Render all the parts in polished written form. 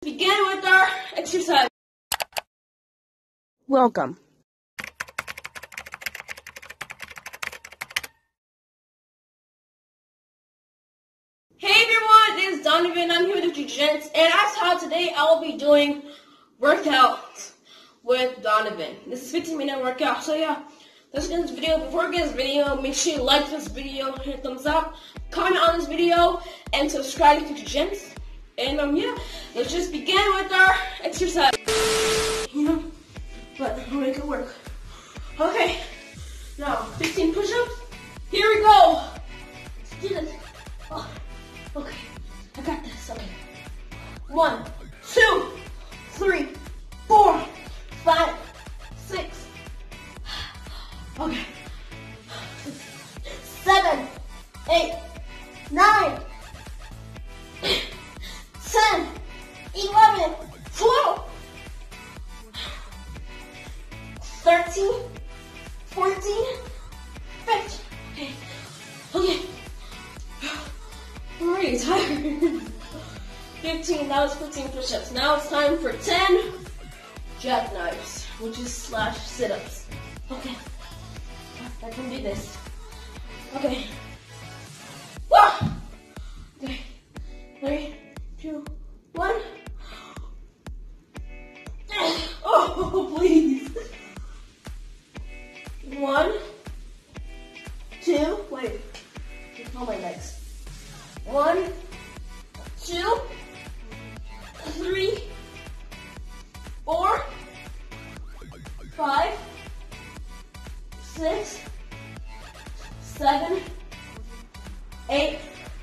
begin with our exercise. Welcome. Hey everyone, this is Donovan. I'm here with Future Gents, and as how today I will be doing workouts with Donovan. This is 15-minute workout. So yeah, let's get this video. Before we get this video, make sure you like this video, hit a thumbs up, comment on this video, and subscribe to Future Gents. And yeah, let's just begin with our exercise. But we'll make it work. Okay, now 15 push-ups. Here we go. Let's do this. Oh, okay, I got this. Okay, 1, 2, 3, 4, 5, 6. Okay, 7, 8, 9, 10, 11, 12, 13, 14, 15. Okay. I'm already tired. 15, that was 15 push-ups. Now it's time for 10 jackknives, which is slash sit-ups. Okay. I can do this. Okay. Woo! Okay. 3, 2, 1. Oh, please. 1, 2, wait. Oh, my legs. 1, 2, 3, 4, 5, 6, 7, 8,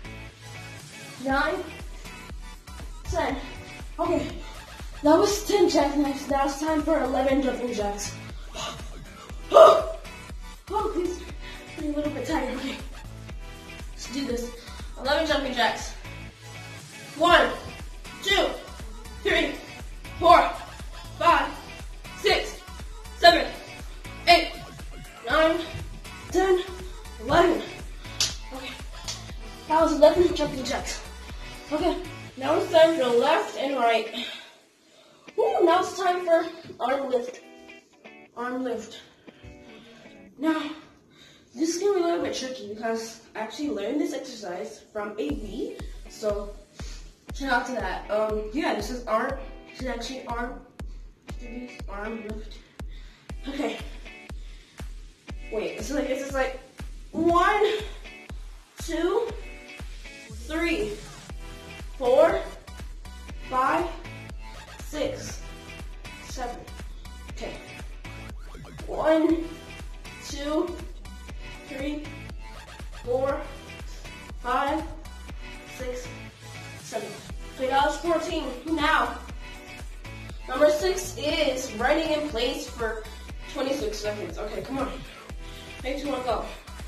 9, 10. Okay, that was 10 jackknives. Now it's time for 11 jumping jacks. Oh, please. I'm a little bit tired. Okay, let's do this. 11 jumping jacks. 1, 2, 3, 4, 5, 6, 7, 8, 9, 10, 11. Okay, that was 11 jumping jacks. Okay, now it's time for left and right. Ooh, now it's time for arm lift. Arm lift. Now, this is going to be a little bit tricky because I actually learned this exercise from AV, so shout out to that. Yeah, this is arm. This is actually arm lift. Okay. Wait, it's just like 1, 2, 3, 4, 5, 6, 7. Okay. 1, 2, 3, 4, 5, 6, 7. Okay, that was 14. Now, number 6 is running in place for 26 seconds. Okay, come on. 3, 2, 1, go.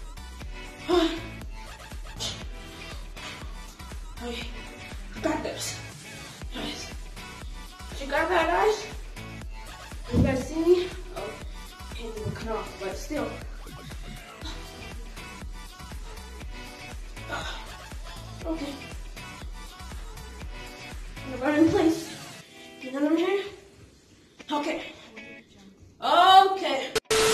Okay, I got this. Guys, you got that, guys? You guys see me? Oh, can't even cut off, but still. Okay. I'm gonna run in place. Get under here. Okay. Okay.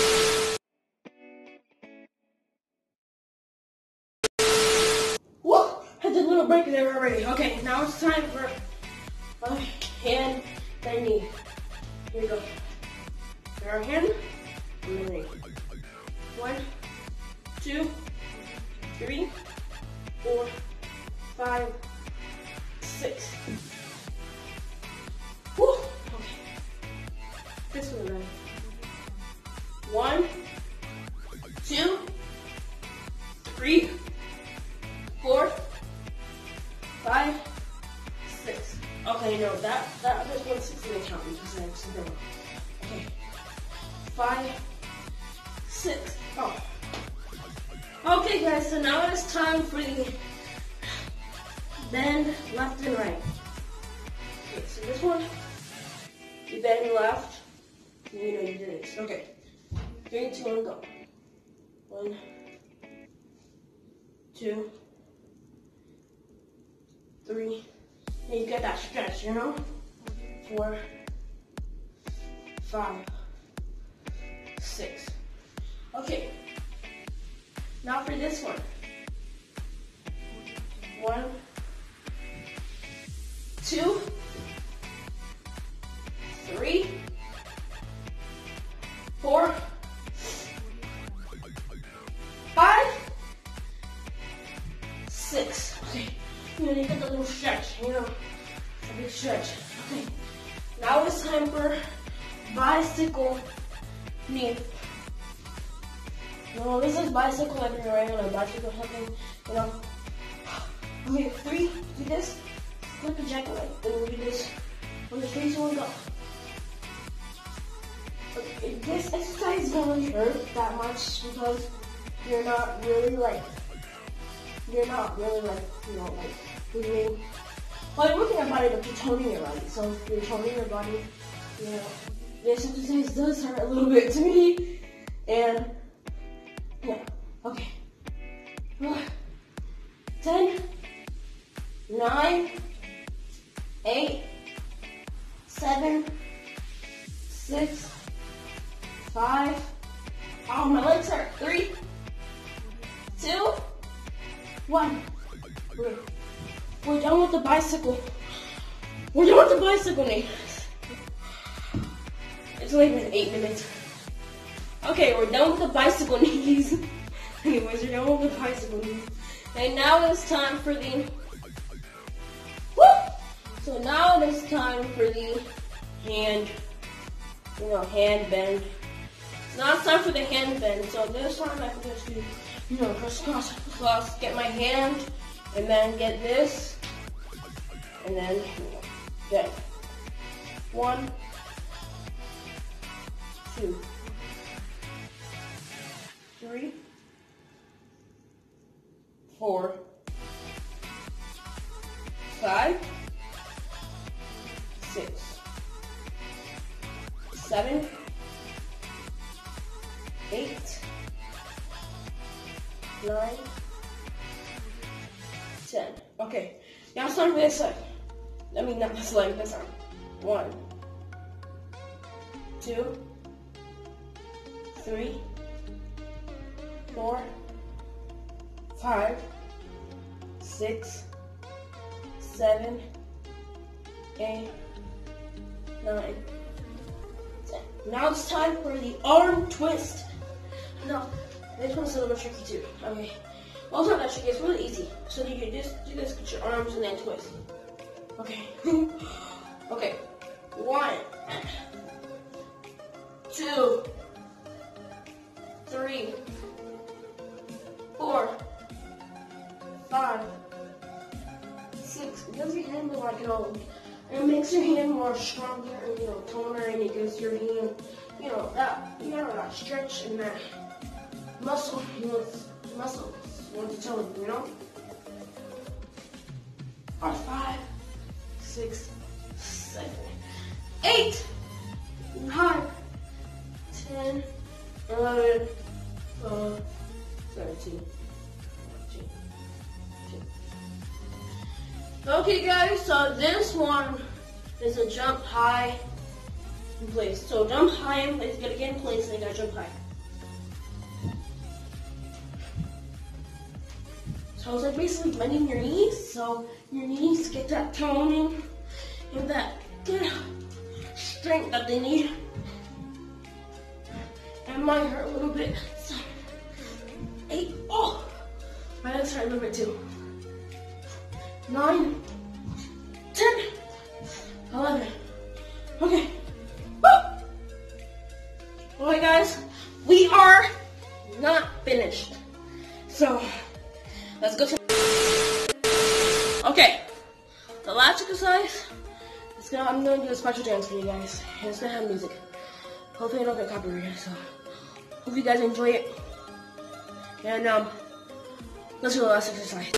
Whoa! Had a little break there already. Okay, now it's time for hand and knee. Here we go. Our hand and the knee. 1, 2, 3, 4, 5, 6. Whew. Okay. This one then. 1, 2, 3, 4, 5, 6. Okay, no, this one's 6 didn't count because I actually don't. Okay. 5, 6. Oh. Okay, guys, so now it's time for the bend left and right. Okay, so this one, you bend left, and you know you did it. Okay, 3, 2, 1, go. 1, 2, 3. And you get that stretch, you know? 4, 5, 6. Okay. Now for this one. 1, 2, 3, 4, 5, 6. Okay. I'm gonna get a little stretch, a big stretch. Okay. Now it's time for bicycle knee. No, this is bicycle like you're riding on a bicycle or something, Okay, 3, do this. Flip the jacket like, then we'll do this. On the 3, 2, 1, go. Okay, this exercise doesn't really hurt that much because you're not really like, doing, well, you're working your body, but you're toning your body. So if you're toning your body, this exercise does hurt a little bit to me. And, yeah, okay. 10, 9, 8, 7, 6, 5. Oh, my legs hurt. 3, 2, 1. We're done with the bicycle. We're done with the bicycle knees. It's only been 8 minutes. Okay, we're done with the bicycle knees. Anyways, we're done with the bicycle knees. And now it's time for the, So now it is time for the hand, hand bend. Now it's time for the hand bend. So this time I can just do, cross, get my hand, and then get this, and then bend. 1, 2, 3, 4, 5, 6, 7, 8, 9, 10. Okay, now it's time for this side. I mean, not this leg, this arm. 1, 2, 3, 4, 5, 6, 7, 8, 9, 10. Now it's time for the arm twist. Now, this one's a little tricky too. Okay. Well, it's not that tricky, it's really easy. So you can just do this with your arms and then twist. Okay. Okay. 1, 2, 3, 4, 5, 6. It gives your hand more like it makes your hand more stronger and toner, and it gives your hand that stretch and that muscle wants to tone, Or 5, 6, 7, 8, 9, 10, 11, 12, 13, 14, 15. Okay guys, so this one is a jump high in place. So jump high in place, gotta get in place, and you gotta jump high. So it's like basically bending your knees, so your knees get that toning and that strength that they need. It might hurt a little bit. So 8, my legs hurt a little bit too. 9, 10, 11. Okay. Alright guys, we are not finished. So let's go to. Okay, the last exercise is I'm gonna do a special dance for you guys, and it's gonna have music. Hopefully I don't get copyrighted. So hope you guys enjoy it. And let's do the last exercise.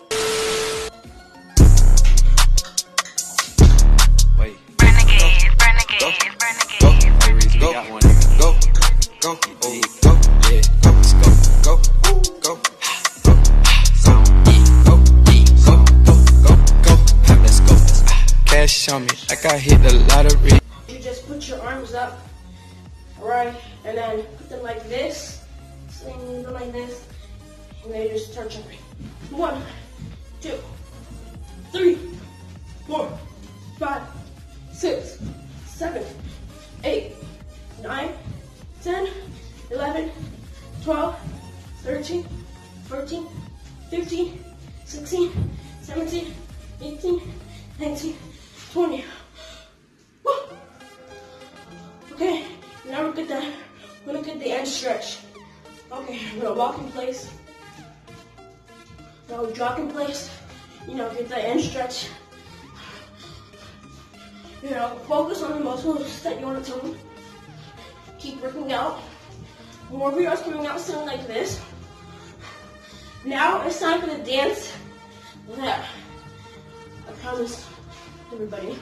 Wait. Renegade. Go. Go. Yeah. Go. Let's go. Cash on me like I hit the lottery. you just put your arms up, alright, and then put them like this, swing them like this, and then you just start jumping. 1, 2, 3, 4, 5, 6, 7, 8, 9, 10, 11, 12, 13, 14, 15, 16, 17, 18, 19, 20. Woo. Okay, now we're gonna get the end stretch. Okay, I'm gonna walk in place. Now jog in place. Get the end stretch. Focus on the muscles that you want to tone. Keep working out. More videos coming out soon like this. Now it's time for the dance that I promised everybody.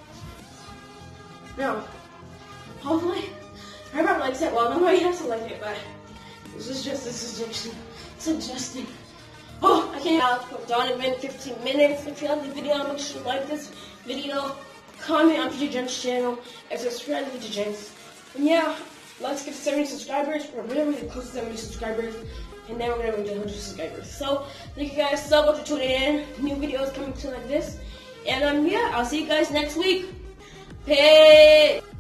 Now, hopefully, everyone likes it. Well, nobody has to like it, but this is just a suggestion. Oh, I can't out for Donovan 15 minutes. If you like the video, make sure to like this video, comment on Future Gents channel, and subscribe to Future Gents. And yeah, let's get 70 subscribers. We're really close to 70 subscribers. And then we're gonna reach 100 subscribers. So thank you guys so much for tuning in. New videos coming soon like this. And yeah, I'll see you guys next week. Peace.